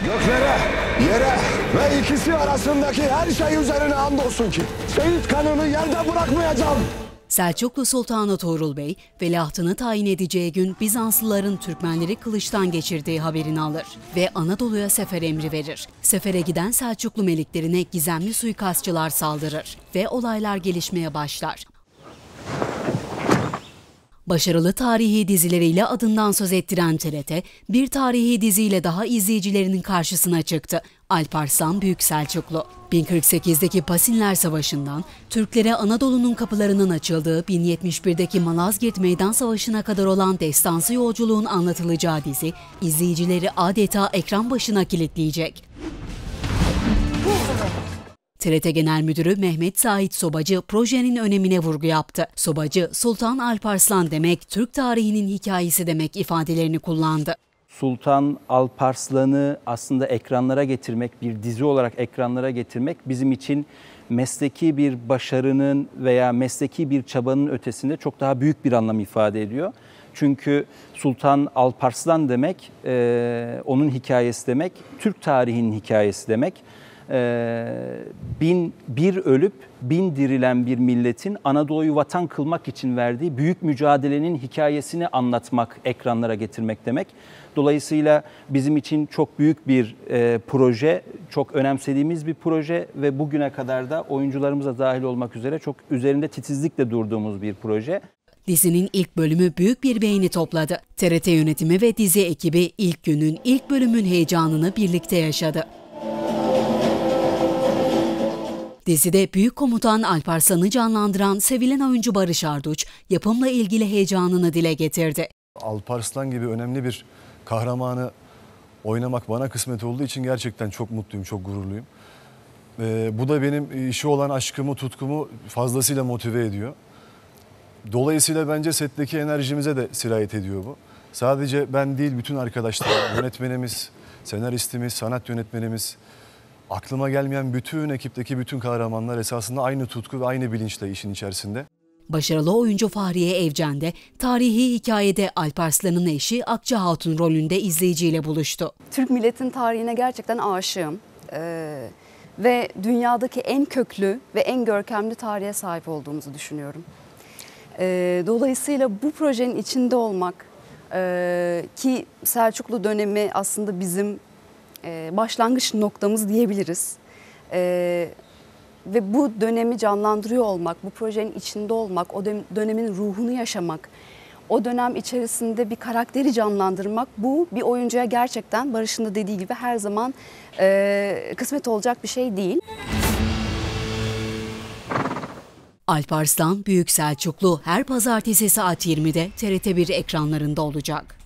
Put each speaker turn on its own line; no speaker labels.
Göklere, yere ve ikisi arasındaki her şey üzerine andolsun ki şehit kanını yerde bırakmayacağım.
Selçuklu Sultanı Tuğrul Bey, veliahtını tayin edeceği gün Bizanslıların Türkmenleri kılıçtan geçirdiği haberini alır ve Anadolu'ya sefer emri verir. Sefere giden Selçuklu meliklerine gizemli suikastçılar saldırır ve olaylar gelişmeye başlar. Başarılı tarihi dizileriyle adından söz ettiren TRT, bir tarihi diziyle daha izleyicilerinin karşısına çıktı. Alparslan Büyük Selçuklu. 1048'deki Pasinler Savaşı'ndan Türklere Anadolu'nun kapılarının açıldığı 1071'deki Malazgirt Meydan Savaşı'na kadar olan destansı yolculuğun anlatılacağı dizi, izleyicileri adeta ekran başına kilitleyecek. TRT Genel Müdürü Mehmet Sait Sobacı projenin önemine vurgu yaptı. Sobacı, Sultan Alparslan demek, Türk tarihinin hikayesi demek ifadelerini kullandı.
Sultan Alparslan'ı aslında ekranlara getirmek, bir dizi olarak ekranlara getirmek bizim için mesleki bir başarının veya mesleki bir çabanın ötesinde çok daha büyük bir anlam ifade ediyor. Çünkü Sultan Alparslan demek, onun hikayesi demek, Türk tarihinin hikayesi demek. Bir ölüp bin dirilen bir milletin Anadolu'yu vatan kılmak için verdiği büyük mücadelenin hikayesini anlatmak, ekranlara getirmek demek. Dolayısıyla bizim için çok büyük bir proje, çok önemsediğimiz bir proje ve bugüne kadar da oyuncularımıza dahil olmak üzere çok üzerinde titizlikle durduğumuz bir proje.
Dizinin ilk bölümü büyük bir beğeni topladı. TRT yönetimi ve dizi ekibi ilk günün, ilk bölümün heyecanını birlikte yaşadı. Dizide Büyük Komutan Alparslan'ı canlandıran sevilen oyuncu Barış Arduç, yapımla ilgili heyecanını dile getirdi.
Alparslan gibi önemli bir kahramanı oynamak bana kısmet olduğu için gerçekten çok mutluyum, çok gururluyum. Bu da benim işe olan aşkımı, tutkumu fazlasıyla motive ediyor. Dolayısıyla bence setteki enerjimize de sirayet ediyor bu. Sadece ben değil, bütün arkadaşlar, yönetmenimiz, senaristimiz, sanat yönetmenimiz, aklıma gelmeyen bütün ekipteki bütün kahramanlar esasında aynı tutku ve aynı bilinçle işin içerisinde.
Başarılı oyuncu Fahriye Evcen de tarihi hikayede Alparslan'ın eşi Akça Hatun rolünde izleyiciyle buluştu.
Türk milletin tarihine gerçekten aşığım ve dünyadaki en köklü ve en görkemli tarihe sahip olduğumuzu düşünüyorum. Dolayısıyla bu projenin içinde olmak ki Selçuklu dönemi aslında bizim başlangıç noktamız diyebiliriz. Ve bu dönemi canlandırıyor olmak, bu projenin içinde olmak, o dönemin ruhunu yaşamak, o dönem içerisinde bir karakteri canlandırmak, bu bir oyuncuya gerçekten Barış'ın da dediği gibi her zaman kısmet olacak bir şey değil.
Alparslan Büyük Selçuklu her pazartesi saat 20'de TRT1 ekranlarında olacak.